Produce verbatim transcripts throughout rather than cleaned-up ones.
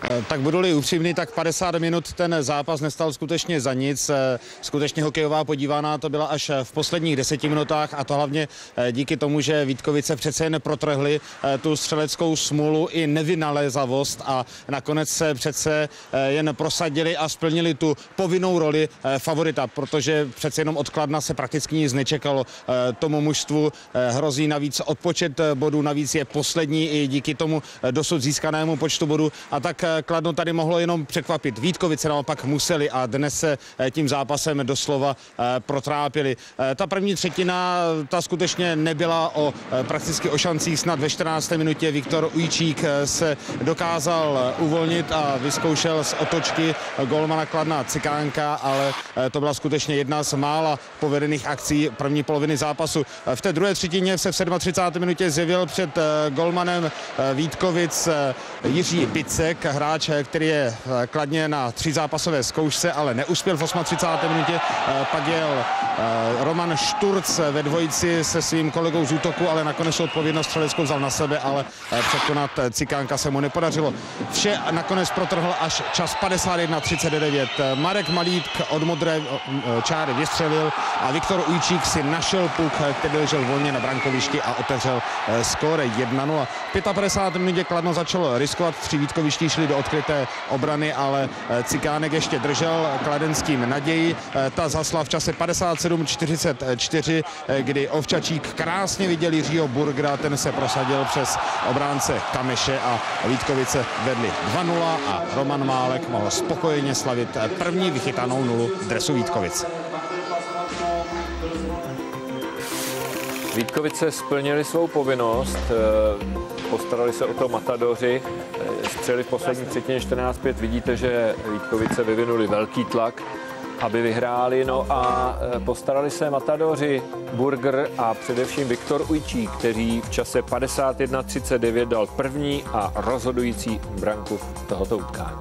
Tak budu-li upřímný, tak padesát minut ten zápas nestal skutečně za nic. Skutečně hokejová podívaná to byla až v posledních deseti minutách a to hlavně díky tomu, že Vítkovice přece jen protrhli tu střeleckou smůlu i nevynalézavost a nakonec se přece jen prosadili a splnili tu povinnou roli favorita, protože přece jenom od Kladna se prakticky nic nečekalo. Tomu mužstvu hrozí navíc odpočet bodů, navíc je poslední i díky tomu dosud získanému počtu bodů a tak Kladno tady mohlo jenom překvapit. Vítkovice naopak museli a dnes se tím zápasem doslova protrápili. Ta první třetina, ta skutečně nebyla o prakticky o šancích. Snad ve čtrnácté minutě Viktor Ujčík se dokázal uvolnit a vyzkoušel z otočky golmana Kladna Cikánka, ale to byla skutečně jedna z mála povedených akcí první poloviny zápasu. V té druhé třetině se v třicáté sedmé minutě zjevil před golmanem Vítkovic Jiří Bicek, hráč, který je kladně na třízápasové zkoušce, ale neuspěl v třicáté osmé minutě. Pak jel Roman Šturc ve dvojici se svým kolegou z útoku, ale nakonec odpovědnost střeleckou vzal na sebe, ale překonat Cikánka se mu nepodařilo. Vše nakonec protrhl až čas padesát jedna třicet devět. Marek Malítk od modré čáry vystřelil a Viktor Ujčík si našel puk, který ležel volně na brankovišti a otevřel skóre jedna nula. V padesát pěté minutě Kladno začalo riskovat, tři Vítkoviští šli do odkryté obrany, ale Cikánek ještě držel kladenským naději. Ta zasla v čase padesát sedm čtyřicet čtyři, kdy Ovčačík krásně viděl Jiřího Burgera, ten se prosadil přes obránce Kameše a Vítkovice vedli dva nula a Roman Málek mohl spokojeně slavit první vychytanou nulu v dresu Vítkovic. Vítkovice splnili svou povinnost, postarali se o to matadoři, střeli v poslední třetině čtrnáct pět. Vidíte, že Vítkovice vyvinuli velký tlak, aby vyhráli, no a postarali se matadoři Burger a především Viktor Ujčík, který v čase padesát jedna třicet devět dal první a rozhodující branku tohoto utkání.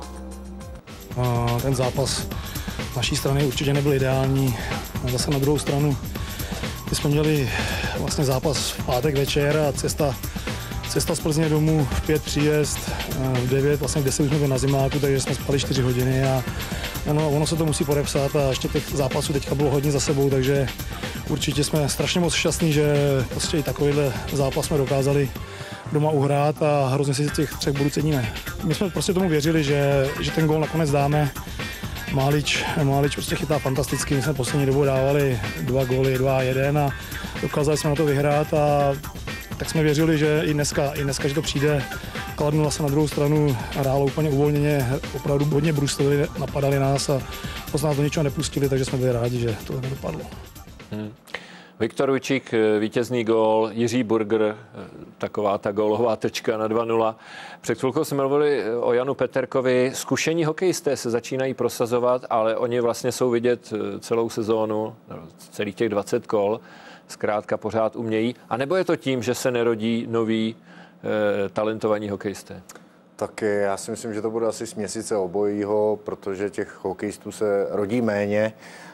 Ten zápas naší strany určitě nebyl ideální. Zase na druhou stranu my jsme měli vlastně zápas v pátek večer a cesta, cesta z Plzně domů v pět příjezd, v devět, vlastně v deset už jsme byli na zimáku, takže jsme spali čtyři hodiny a ono, ono se to musí podepsat a ještě těch zápasů teďka bylo hodně za sebou, takže určitě jsme strašně moc šťastní, že prostě i takovýhle zápas jsme dokázali doma uhrát a hrozně si těch třech bodů ceníme. My jsme prostě tomu věřili, že, že ten gól nakonec dáme. Málič, Málič prostě chytá fantasticky, my jsme poslední dobou dávali dva góly, dva a jeden a dokázali jsme na to vyhrát a tak jsme věřili, že i dneska, i dneska, že to přijde. Kladno se na druhou stranu hrálo úplně uvolněně, opravdu hodně bruslili, napadali nás a to z nás do ničeho nepustili, takže jsme byli rádi, že to nedopadlo. Hmm. Viktor Ujčík, vítězný gól, Jiří Burger, taková ta gólová tečka na dva nula. Před chvilkou jsme mluvili o Janu Peterkovi. Zkušení hokejisté se začínají prosazovat, ale oni vlastně jsou vidět celou sezónu, celých těch dvacet kol, zkrátka pořád umějí. A nebo je to tím, že se nerodí noví eh, talentovaní hokejisté? Tak já si myslím, že to bude asi směsice obojího, protože těch hokejistů se rodí méně.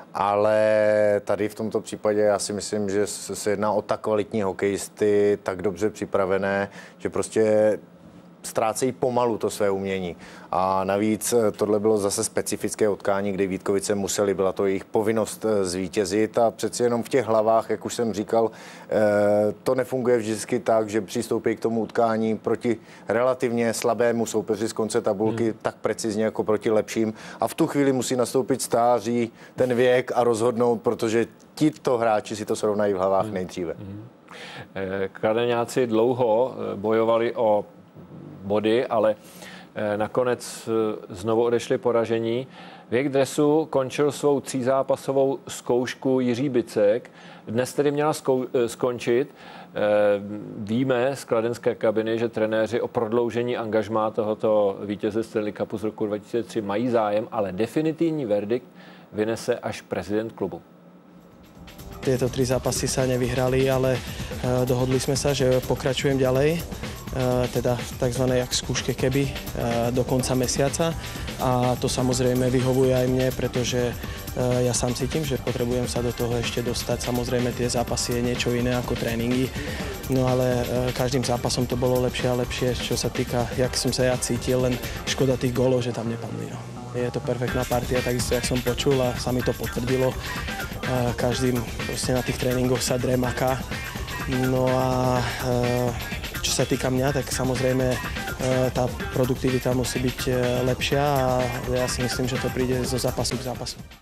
Ale tady v tomto případě já si myslím, že se jedná o tak kvalitní hokejisty, tak dobře připravené, že prostě ztrácejí pomalu to své umění. A navíc tohle bylo zase specifické utkání, kdy Vítkovice museli, byla to jejich povinnost zvítězit a přeci jenom v těch hlavách, jak už jsem říkal, to nefunguje vždycky tak, že přistoupí k tomu utkání proti relativně slabému soupeři z konce tabulky hmm. tak precizně jako proti lepším a v tu chvíli musí nastoupit stáří, ten věk a rozhodnout, protože tito hráči si to srovnají v hlavách hmm. nejdříve. Hmm. Kladeňáci dlouho bojovali o body, ale nakonec znovu odešli poražení. Věk dresu končil svou třízápasovou zkoušku Jiří Bicek. Dnes tedy měla zkou- skončit. Víme z kladenské kabiny, že trenéři o prodloužení angažmá tohoto vítěze Stanley Cupu z roku dva tisíce tři mají zájem, ale definitivní verdikt vynese až prezident klubu. Tieto tri zápasy sa nevyhrali, ale dohodli sme sa, že pokračujem ďalej. teda v tzv. Jak skúške keby do konca mesiaca a to samozrejme vyhovuje aj mne, pretože ja sám cítim, že potrebujem sa do toho ešte dostať. Samozrejme tie zápasy je niečo iné ako tréningy, no ale každým zápasom to bolo lepšie a lepšie, čo sa týka, jak som sa ja cítil, len škoda tých gólov, že tam nepadli. No. Je to perfektná partia, takisto jak som počul a sa mi to potvrdilo. Každým proste na tých tréningoch sa dre maká. No a čo sa týka mňa, tak samozrejme tá produktivita musí byť lepšia a ja si myslím, že to príde zo zápasu k zápasu.